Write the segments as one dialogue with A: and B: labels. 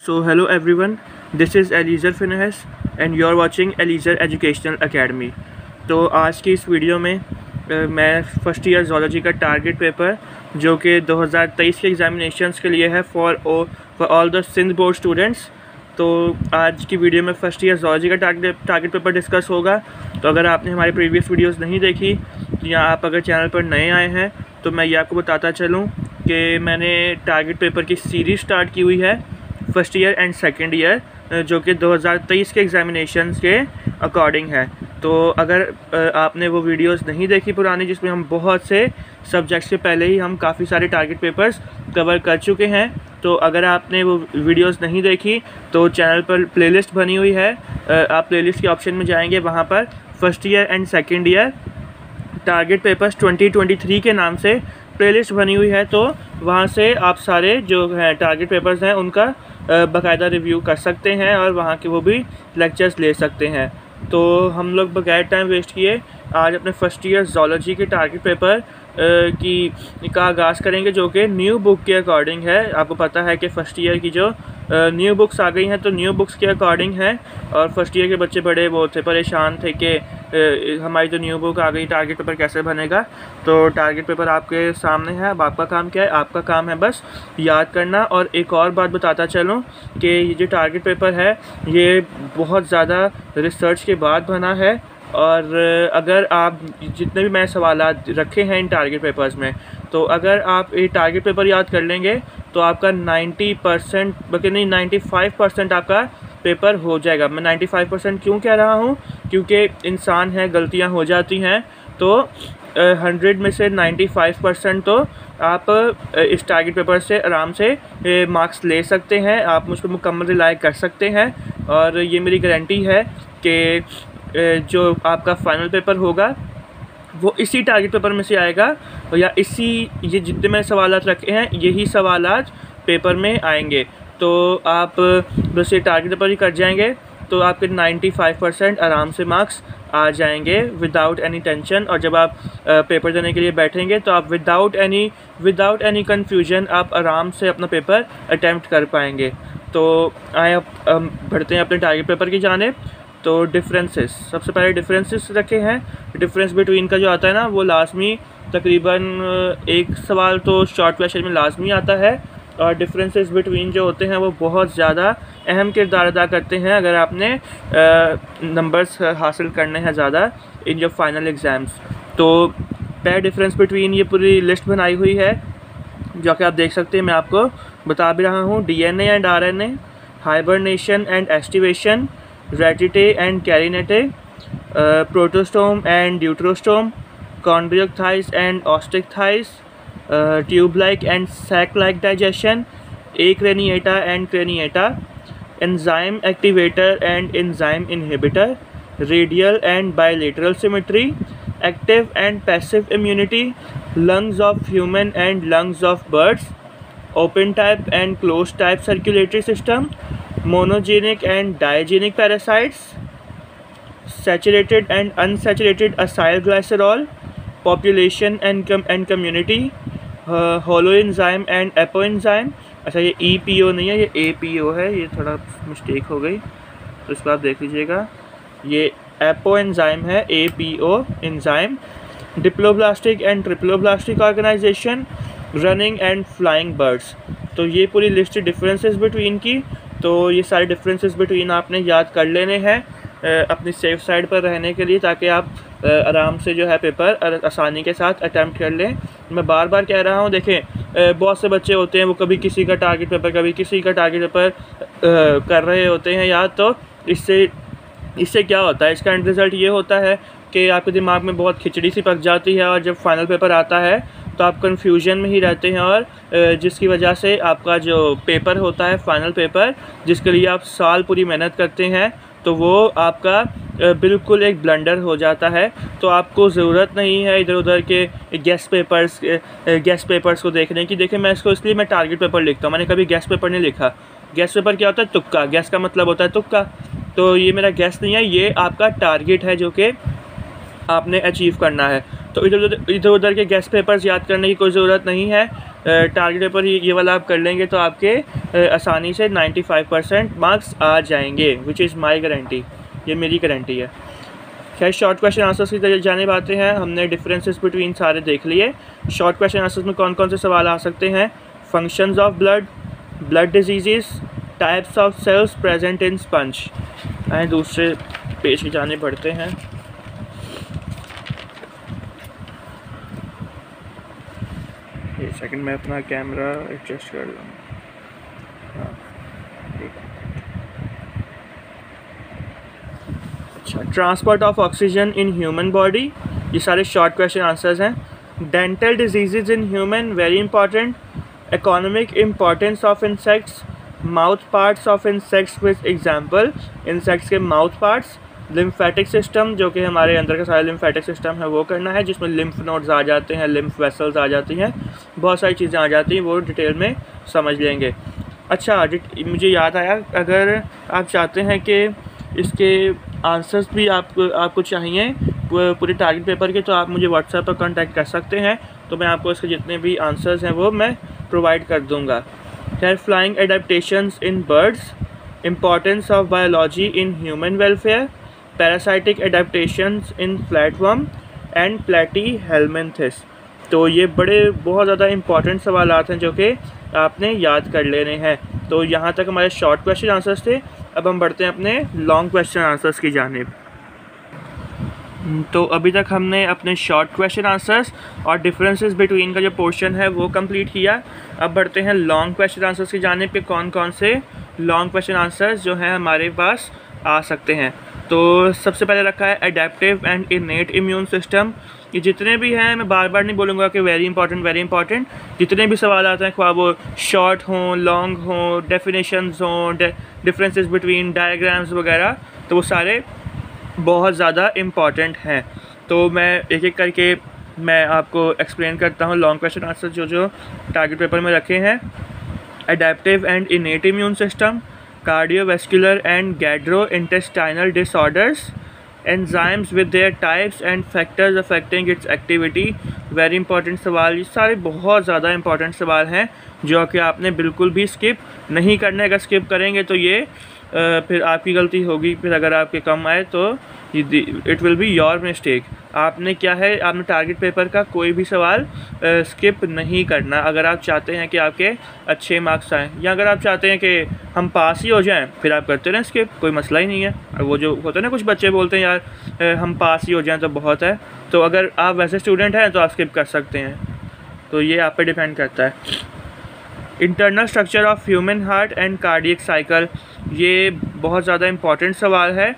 A: So hello everyone, this is Eliezer Finehas and you are watching Eliezer Educational Academy। तो आज की इस video में मैं फर्स्ट ईयर ज़ूलॉजी का टारगेट पेपर जो कि 2023 के एग्ज़ामिनेशंस के लिए है for all the Sindh board students. तो आज की वीडियो में फर्स्ट ईयर ज़ूलॉजी का टारगेट पेपर डिस्कस होगा। तो अगर आपने हमारी प्रीवियस वीडियोस नहीं देखी तो या आप अगर चैनल पर नए आए हैं तो मैं ये आपको बताता चलूँ कि मैंने टारगेट पेपर की सीरीज़ स्टार्ट की हुई है first year and second year जो कि 2023 के एग्ज़ामिनेशंस के अकॉर्डिंग है। तो अगर आपने वो वीडियोस नहीं देखी पुरानी जिसमें हम बहुत से सब्जेक्ट्स के पहले ही हम काफ़ी सारे टारगेट पेपर्स कवर कर चुके हैं, तो अगर आपने वो वीडियोस नहीं देखी तो चैनल पर प्लेलिस्ट बनी हुई है। आप प्लेलिस्ट के ऑप्शन में जाएंगे, वहाँ पर first year and second year target papers 2023 के नाम से प्लेलिस्ट बनी हुई है। तो वहाँ से आप सारे जो हैं टारगेट पेपर्स हैं उनका बाकायदा रिव्यू कर सकते हैं और वहाँ के वो भी लेक्चर्स ले सकते हैं। तो हम लोग बगैर टाइम वेस्ट किए आज अपने फर्स्ट ईयर ज़ूलॉजी के टारगेट पेपर का आगाज़ करेंगे जो कि न्यू बुक के अकॉर्डिंग है। आपको पता है कि फ़र्स्ट ईयर की जो न्यू बुक्स आ गई हैं तो न्यू बुक्स के अकॉर्डिंग है। और फर्स्ट ईयर के बच्चे बड़े वो थे, परेशान थे कि हमारी तो न्यू बुक आ गई, टारगेट पेपर कैसे बनेगा। तो टारगेट पेपर आपके सामने है, अब आपका काम क्या है? आपका काम है बस याद करना। और एक और बात बताता चलूँ कि ये जो टारगेट पेपर है ये बहुत ज़्यादा रिसर्च के बाद बना है। और अगर आप जितने भी मैंने सवालात रखे हैं इन टारगेट पेपर्स में, तो अगर आप ये टारगेट पेपर याद कर लेंगे तो आपका 90% बल्कि नहीं 95% आपका पेपर हो जाएगा। मैं 95% क्यों कह रहा हूँ? क्योंकि इंसान है, गलतियाँ हो जाती हैं। तो 100 में से 95% तो आप इस टारगेट पेपर से आराम से मार्क्स ले सकते हैं। आप मुझ पर मुकम्मल रिलाई कर सकते हैं और ये मेरी गारंटी है कि जो आपका फाइनल पेपर होगा वो इसी टारगेट पेपर में से आएगा या ये जितने मैंने सवालात रखे हैं यही सवालात पेपर में आएंगे। तो आप बस ये टारगेट पेपर ही कर जाएंगे तो आपके 95% आराम से मार्क्स आ जाएंगे विदाउट एनी टेंशन। और जब आप पेपर देने के लिए बैठेंगे तो आप विदाउट एनी कन्फ्यूजन आप आराम से अपना पेपर अटैम्प्ट कर पाएंगे। तो आए अब बढ़ते हैं अपने टारगेट पेपर की जानिब। तो डिफरेंसेस, सबसे पहले डिफरेंसेस रखे हैं। डिफरेंस बिटवीन का जो आता है ना वो लाजमी तकरीबन एक सवाल तो शॉर्ट क्वेश्चन में लाजमी आता है। और डिफरेंसेस बिटवीन जो होते हैं वो बहुत ज़्यादा अहम किरदार अदा करते हैं अगर आपने नंबर्स हासिल करने हैं ज़्यादा इन जो फाइनल एग्ज़ाम्स। तो पहले डिफरेंस बिटवीन ये पूरी लिस्ट बनाई हुई है जो कि आप देख सकते हैं, मैं आपको बता भी रहा हूँ। DNA and RNA, hibernation and aestivation, ratitae and carinatae, protostome and deuterostome, chondrichthyes and osteichthyes, tube like and sac like digestion, acraniata and craniata, enzyme activator and enzyme inhibitor, radial and bilateral symmetry, active and passive immunity, lungs of human and lungs of birds, open type and close type circulatory system, monogenic and diagenic parasites, saturated and unsaturated acyl glycerol, population and community, holoenzyme and apoenzyme। अच्छा ये EPO नहीं है, ये APO है, ये थोड़ा mistake हो गई तो इसको आप देख लीजिएगा। ये apoenzyme है, APO enzyme, diploblastic and triploblastic organisation, running and flying birds. तो ये पूरी लिस्ट डिफरेंसेस बिटवीन की। तो ये सारे डिफरेंसेस बिटवीन आपने याद कर लेने हैं अपनी सेफ साइड पर रहने के लिए, ताकि आप आराम से जो है पेपर आसानी के साथ अटैम्प्ट कर लें। मैं बार बार कह रहा हूँ, देखें बहुत से बच्चे होते हैं वो कभी किसी का टारगेट पेपर कभी किसी का टारगेट पेपर कर रहे होते हैं याद। तो इससे क्या होता है, इसका एंड रिज़ल्ट ये होता है कि आपके दिमाग में बहुत खिचड़ी सी पक जाती है और जब फाइनल पेपर आता है तो आप कन्फ्यूजन में ही रहते हैं। और जिसकी वजह से आपका जो पेपर होता है फाइनल पेपर जिसके लिए आप साल पूरी मेहनत करते हैं तो वो आपका बिल्कुल एक ब्लंडर हो जाता है। तो आपको ज़रूरत नहीं है इधर उधर के गेस्ट पेपर्स को देखने की। देखिए मैं इसको इसलिए मैं टारगेट पेपर लिखता हूँ, मैंने कभी गेस्ट पेपर नहीं लिखा। गेस्ट पेपर क्या होता है? तुक्का। गेस्ट का मतलब होता है तुक्का। तो ये मेरा गेस्ट नहीं है, ये आपका टारगेट है जो कि आपने अचीव करना है। तो इधर उधर के गेस्ट पेपर्स याद करने की कोई ज़रूरत नहीं है। टारगेट पेपर ये वाला आप कर लेंगे तो आपके आसानी से 95% मार्क्स आ जाएंगे, विच इज़ माई गारंटी, ये मेरी गारंटी है। खैर शॉर्ट क्वेश्चन आंसर्स की जाने आते हैं। हमने डिफरेंसेस बिटवीन सारे देख लिए। शॉर्ट क्वेश्चन आंसर्स में कौन कौन से सवाल आ सकते हैं? Functions of blood, blood disease, types of cells present in sponge. आए दूसरे पेज की जाने पढ़ते हैं। एक सेकंड मैं अपना कैमरा एडजस्ट कर लूँ। हाँ अच्छा, transport of oxygen in human body, ये सारे शॉर्ट क्वेश्चन आंसर्स हैं। Dental disease in human, very important. Economic importance of insects, mouth parts of insects with example, insects के माउथ पार्ट्स। लिम्फेटिक सिस्टम, जो कि हमारे अंदर का सारा लिम्फेटिक सिस्टम है वो करना है, जिसमें लिम्फ नोड्स आ जाते हैं, लिम्फ वेसल्स आ जाती हैं, बहुत सारी चीज़ें आ जाती हैं, वो डिटेल में समझ लेंगे। अच्छा मुझे याद आया, अगर आप चाहते हैं कि इसके आंसर्स भी आपको चाहिए पूरे टारगेट पेपर के, तो आप मुझे व्हाट्सएप पर कांटेक्ट कर सकते हैं, तो मैं आपको इसके जितने भी आंसर्स हैं वो मैं प्रोवाइड कर दूंगा। खैर flying adaptations in birds, importance of biology in human welfare, parasitic adaptations in flatworm and platyhelminthes. तो ये बहुत ज़्यादा इंपॉर्टेंट सवाल हैं जो कि आपने याद कर लेने हैं। तो यहाँ तक हमारे शॉर्ट क्वेश्चन आंसर्स थे। अब हम बढ़ते हैं अपने लॉन्ग क्वेश्चन आंसर्स की जानिब। तो अभी तक हमने अपने शॉर्ट क्वेश्चन आंसर्स और डिफरेंसेस बिटवीन का जो पोर्शन है वो कंप्लीट किया। अब बढ़ते हैं लॉन्ग क्वेश्चन आंसर्स की जानिब पे, कौन कौन से लॉन्ग क्वेश्चन आंसर्स जो हैं हमारे पास आ सकते हैं। तो सबसे पहले रखा है adaptive and innate immune system. ये जितने भी हैं, मैं बार बार नहीं बोलूँगा कि वेरी इंपॉर्टेंट, जितने भी सवाल आते हैं, ख्वाह वो शॉर्ट हों, लॉन्ग हों, डेफिनेशंस हों, डिफरेंसेस बिटवीन डायग्राम्स वगैरह, तो वो सारे बहुत ज़्यादा इम्पॉर्टेंट हैं। तो मैं एक एक करके मैं आपको एक्सप्लेन करता हूँ लॉन्ग क्वेश्चन आंसर जो टारगेट पेपर में रखे हैं। Adaptive and innate immune system, cardiovascular and gastrointestinal disorders, enzymes with their types and factors affecting its activity, very important सवाल। ये सारे बहुत ज़्यादा इंपॉर्टेंट सवाल हैं जो कि आपने बिल्कुल भी स्किप नहीं करना है। अगर स्किप करेंगे तो ये फिर आपकी गलती होगी, फिर अगर आपके कम आए तो it will be your mistake. आपने क्या है, आपने टारगेट पेपर का कोई भी सवाल स्किप नहीं करना अगर आप चाहते हैं कि आपके अच्छे मार्क्स आएँ, या अगर आप चाहते हैं कि हम पास ही हो जाएं, फिर आप करते रहें स्किप, कोई मसला ही नहीं है। वो जो होता है ना, कुछ बच्चे बोलते हैं यार हम पास ही हो जाएं तो बहुत है, तो अगर आप वैसे स्टूडेंट हैं तो आप स्किप कर सकते हैं। तो ये आप पे डिपेंड करता है। Internal structure of human heart and cardiac cycle, ये बहुत ज़्यादा इम्पॉर्टेंट सवाल है।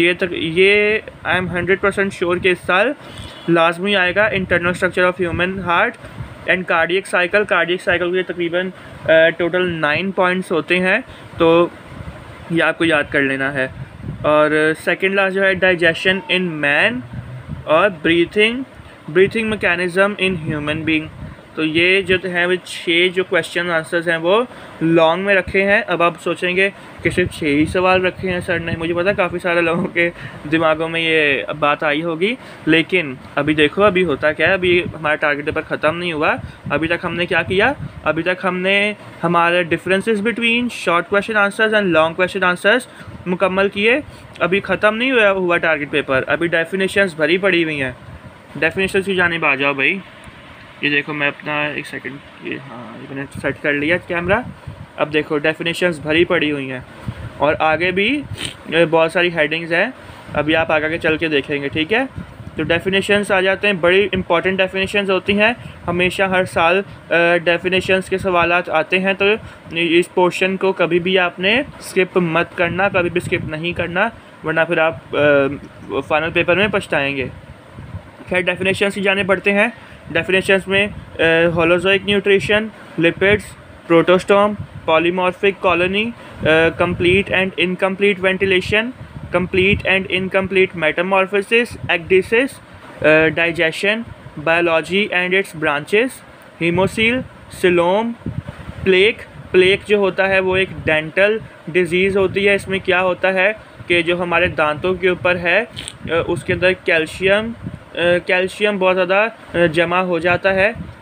A: ये आई एम 100% श्योर कि इस साल लाजमी आएगा। Internal structure of human heart and cardiac cycle के तकरीबन टोटल 9 पॉइंट्स होते हैं, तो ये आपको याद कर लेना है। और सेकेंड लास्ट जो है डाइजेशन इन मैन और breathing mechanism in human being. तो ये जो है वो 6 जो क्वेश्चन आंसर्स हैं वो लॉन्ग में रखे हैं। अब आप सोचेंगे कि सिर्फ 6 ही सवाल रखे हैं सर ने, मुझे पता काफ़ी सारे लोगों के दिमागों में ये बात आई होगी, लेकिन अभी देखो अभी होता क्या है, अभी हमारा टारगेट पेपर ख़त्म नहीं हुआ। अभी तक हमने क्या किया, अभी तक हमने हमारे differences between short question answers and long question answers मुकम्मल किए। अभी ख़त्म नहीं हुआ टारगेट पेपर, अभी डेफिनेशंस भरी पड़ी हुई हैं। डेफिनेशंस की जानिब आ जाओ भाई। ये देखो मैं अपना एक सेकंड, ये हाँ ये मैंने सेट कर लिया कैमरा। अब देखो डेफिनेशंस भरी पड़ी हुई हैं और आगे भी बहुत सारी हेडिंग्स हैं, अभी आप आगे चल के देखेंगे, ठीक है। तो डेफिनेशंस आ जाते हैं, बड़ी इंपॉर्टेंट डेफिनेशंस होती हैं। हमेशा हर साल डेफिनेशंस के सवालात आते हैं, तो इस पोर्शन को कभी भी आपने स्किप मत करना, कभी भी स्किप नहीं करना, वरना फिर आप फाइनल पेपर में पछताएँगे। खैर डेफिनेशंस की जाने पड़ते हैं। डेफिनेशंस में holozoic nutrition, lipids, protostome, polymorphic colony, complete and incomplete ventilation, complete and incomplete metamorphosis, ecdysis, digestion, biology and its branches, haemocoel, coelom, plaque जो होता है वो एक डेंटल डिजीज़ होती है। इसमें क्या होता है कि जो हमारे दांतों के ऊपर है उसके अंदर कैल्शियम बहुत ज़्यादा जमा हो जाता है,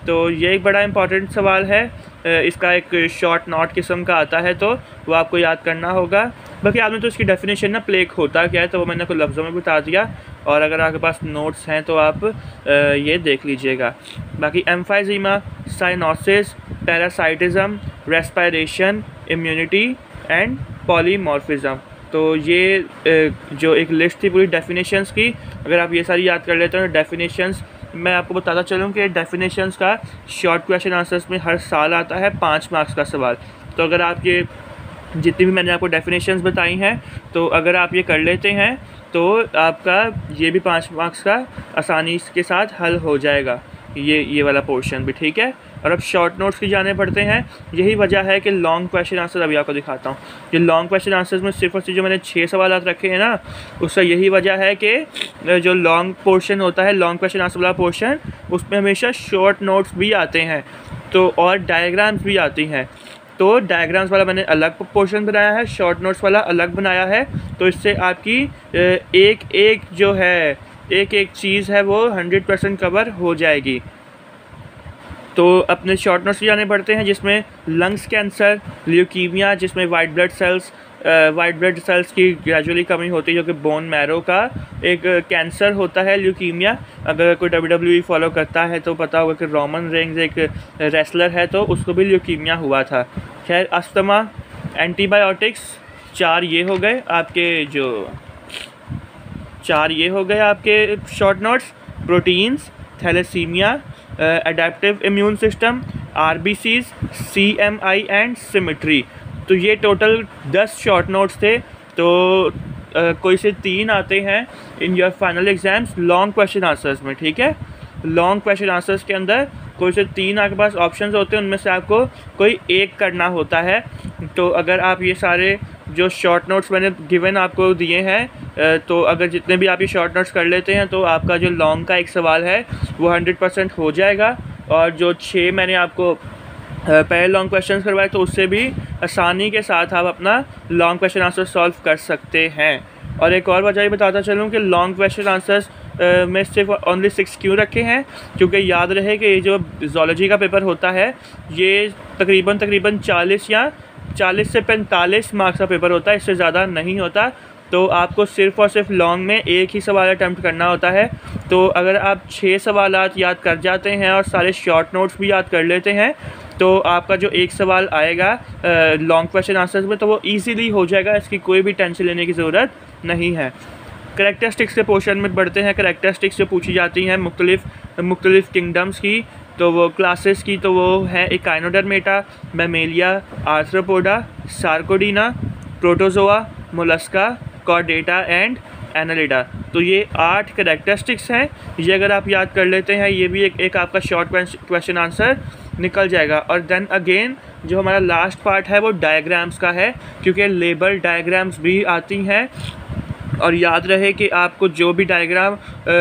A: तो ये एक बड़ा इंपॉर्टेंट सवाल है। इसका एक शॉर्ट नोट किस्म का आता है तो वो आपको याद करना होगा। बाकी आपने तो इसकी डेफिनेशन ना प्लेग होता क्या है तो वो मैंने कुछ लफ्ज़ों में बता दिया, और अगर आपके पास नोट्स हैं तो आप ये देख लीजिएगा। बाकी emphysema, cyanosis, parasitism, respiration, immunity and polymorphism. तो ये जो एक लिस्ट थी पूरी डेफिनेशंस की, अगर आप ये सारी याद कर लेते हो डेफिनेशंस, मैं आपको बताता चलूँ कि डेफिनेशंस का शॉर्ट क्वेश्चन आंसर्स में हर साल आता है 5 मार्क्स का सवाल। तो अगर आप ये जितनी भी मैंने आपको डेफिनेशंस बताई हैं तो अगर आप ये कर लेते हैं तो आपका ये भी 5 मार्क्स का आसानी के साथ हल हो जाएगा, ये वाला पोर्शन भी, ठीक है। और अब शॉर्ट नोट्स की जाने पड़ते हैं। यही वजह है कि लॉन्ग क्वेश्चन आंसर अभी आपको दिखाता हूँ। ये लॉन्ग क्वेश्चन आंसर्स में सिर्फ और सिर्फ जो मैंने 6 सवाल रखे हैं ना, उसका यही वजह है कि जो लॉन्ग पोर्शन होता है, लॉन्ग क्वेश्चन आंसर वाला पोर्शन, उसमें हमेशा शॉर्ट नोट्स भी आते हैं तो और डायग्राम्स भी आती हैं। तो डायग्राम्स वाला मैंने अलग पोर्शन बनाया है, शॉर्ट नोट्स वाला अलग बनाया है। तो इससे आपकी एक जो है एक चीज़ है वो 100% कवर हो जाएगी। तो अपने शॉर्ट नोट्स जाने पड़ते हैं, जिसमें लंग्स कैंसर, ल्यूकीमिया जिसमें वाइट ब्लड सेल्स की ग्रेजुअली कमी होती है, जो कि बोन मैरो का एक कैंसर होता है ल्यूकीमिया। अगर कोई WWE फॉलो करता है तो पता होगा कि रोमन रेंग्स एक रेसलर है तो उसको भी ल्यूकीमिया हुआ था। खैर, अस्थमा, एंटीबायोटिक्स, 4 ये हो गए आपके short notes. Proteins, thalassaemia, adaptive immune system, RBCs, CMI and symmetry. तो ये टोटल 10 शॉर्ट नोट्स थे। तो कोई से 3 आते हैं in your final exams long question answers में, ठीक है। लॉन्ग क्वेश्चन आंसर्स के अंदर कोई से 3 आपके पास ऑप्शंस होते हैं, उनमें से आपको कोई एक करना होता है। तो अगर आप ये सारे जो शॉर्ट नोट्स मैंने गिवन आपको दिए हैं, तो अगर जितने भी आप ये शॉर्ट नोट्स कर लेते हैं तो आपका जो लॉन्ग का एक सवाल है वो 100% हो जाएगा। और जो 6 मैंने आपको पहले लॉन्ग क्वेश्चन करवाए तो उससे भी आसानी के साथ आप अपना लॉन्ग क्वेश्चन आंसर सॉल्व कर सकते हैं। और एक और वजह ये बताता चलूँ कि लॉन्ग क्वेश्चन आंसर्स में सिर्फ ओनली 6 क्यों रखे हैं, क्योंकि याद रहे कि ये जो ज़ूलॉजी का पेपर होता है ये तकरीबन 40 से 45 मार्क्स का पेपर होता है, इससे ज़्यादा नहीं होता। तो आपको सिर्फ़ और सिर्फ लॉन्ग में एक ही सवाल अटैम्प्ट करना होता है। तो अगर आप 6 सवालात याद कर जाते हैं और सारे शॉर्ट नोट्स भी याद कर लेते हैं तो आपका जो एक सवाल आएगा लॉन्ग क्वेश्चन आंसर्स में तो वो इजीली हो जाएगा, इसकी कोई भी टेंशन लेने की ज़रूरत नहीं है। करैक्टरिस्टिक्स के पोर्शन में बढ़ते हैं। करैक्टरिस्टिक्स जो पूछी जाती हैं मुख्तलिफ किंगडम्स की, तो वो क्लासेस की, तो वो है echinodermata, mammalia, arthropoda, sarcodina, protozoa, mollusca, chordata and annelida. तो ये 8 करैक्टरिस्टिक्स हैं। ये अगर आप याद कर लेते हैं ये भी एक आपका शॉर्ट क्वेश्चन आंसर निकल जाएगा। और देन अगेन जो हमारा लास्ट पार्ट है वो डायग्राम्स का है, क्योंकि लेबल डायग्राम्स भी आती हैं। और याद रहे कि आपको जो भी डायग्राम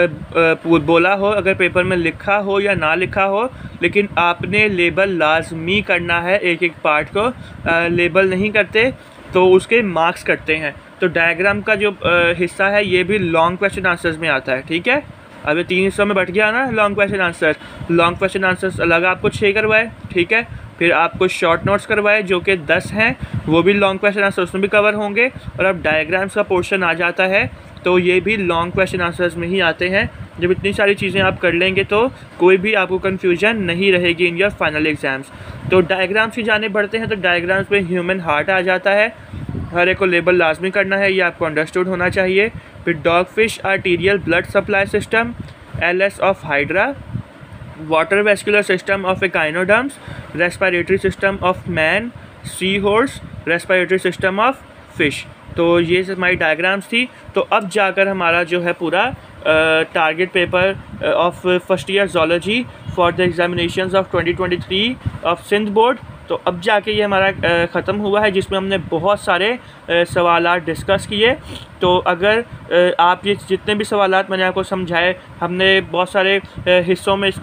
A: बोला हो, अगर पेपर में लिखा हो या ना लिखा हो, लेकिन आपने लेबल लाजमी करना है। एक पार्ट को लेबल नहीं करते तो उसके मार्क्स कटते हैं। तो डायग्राम का जो हिस्सा है ये भी लॉन्ग क्वेश्चन आंसर्स में आता है, ठीक है। अब ये 3 हिस्सों में बट गया ना long question answer. Long question answers अलग आपको 6 करवाए, ठीक है। फिर आपको शॉर्ट नोट्स करवाए जो कि 10 हैं, वो भी लॉन्ग क्वेश्चन आंसर उसमें भी कवर होंगे। और अब डायग्राम्स का पोर्शन आ जाता है तो ये भी लॉन्ग क्वेश्चन आंसर्स में ही आते हैं। जब इतनी सारी चीज़ें आप कर लेंगे तो कोई भी आपको कन्फ्यूजन नहीं रहेगी इन योर फाइनल एग्जाम्स। तो डायग्राम्स ही जाने पड़ते हैं। तो डायग्राम्स में ह्यूमन हार्ट आ जाता है, हर एक को लेबल लाजमी करना है, ये आपको अंडरस्टूड होना चाहिए। फिर dogfish arterial blood supply system, LS of hydra, water vascular system of echinoderms, respiratory system of man, seahorse, respiratory system of fish. तो ये हमारी डायग्राम्स थी। तो अब जाकर हमारा जो है पूरा target paper of first year zoology for the examinations of 2023 of Sindh board, तो अब जाके ये हमारा ख़त्म हुआ है, जिसमें हमने बहुत सारे सवालात डिस्कस किए। तो अगर आप ये जितने भी सवालात मैंने आपको समझाए, हमने बहुत सारे हिस्सों में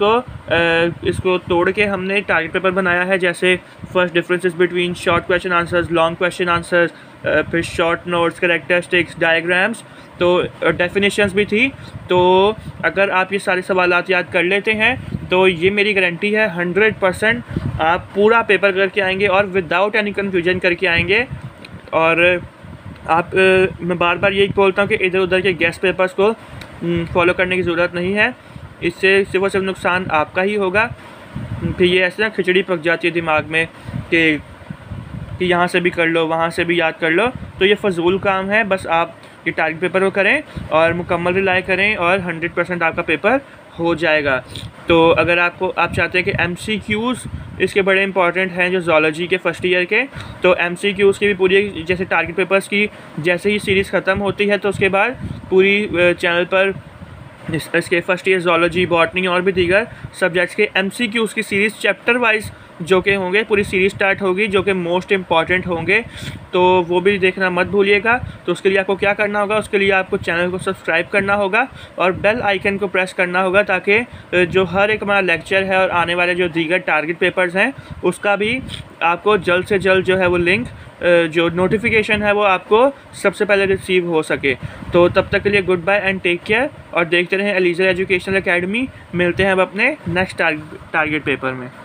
A: इसको तोड़ के हमने टारगेट पेपर बनाया है। जैसे first differences between short question answers, long question answers, फिर शॉर्ट नोट्स, करैक्टरिस्टिक्स, डायग्राम्स। तो डेफिनेशंस भी थी। तो अगर आप ये सारे सवालात याद कर लेते हैं तो ये मेरी गारंटी है 100% आप पूरा पेपर करके आएंगे और विदाउट एनी कन्फ्यूजन करके आएंगे। और आप मैं बार बार यही बोलता हूँ कि इधर उधर के गेस्ट पेपर्स को फॉलो करने की ज़रूरत नहीं है, इससे सिर्फ और सिर्फ नुकसान आपका ही होगा। फिर ये ऐसे ना खिचड़ी पक जाती है दिमाग में कि यहाँ से भी कर लो, वहाँ से भी याद कर लो, तो ये फजूल काम है। बस आप ये टारगेट पेपर को करें और मुकम्मल रिलाई करें और 100% आपका पेपर हो जाएगा। तो अगर आप चाहते हैं कि MCQs इसके बड़े इंपॉर्टेंट हैं जो ज़ूलॉजी के फ़र्स्ट ईयर के, तो MCQs की भी पूरी, जैसे टारगेट पेपर्स की जैसे ही सीरीज़ ख़त्म होती है तो उसके बाद पूरी चैनल पर इसके फर्स्ट ईयर ज़ूलॉजी, बॉटनी और भी दीगर सब्जेक्ट्स के MCQs की सीरीज़ चैप्टर वाइज जो कि होंगे, पूरी सीरीज़ स्टार्ट होगी जो कि मोस्ट इम्पॉर्टेंट होंगे, तो वो भी देखना मत भूलिएगा। तो उसके लिए आपको क्या करना होगा, उसके लिए आपको चैनल को सब्सक्राइब करना होगा और बेल आइकन को प्रेस करना होगा, ताकि जो हर एक हमारा लेक्चर है और आने वाले जो दीगर टारगेट पेपर्स हैं उसका भी आपको जल्द से जल्द जो है वो लिंक, जो नोटिफिकेशन है वो आपको सबसे पहले रिसीव हो सके। तो तब तक के लिए goodbye and take care और देखते रहें एलीजर एजुकेशनल एकेडमी। मिलते हैं अब अपने नेक्स्ट टारगेट पेपर में।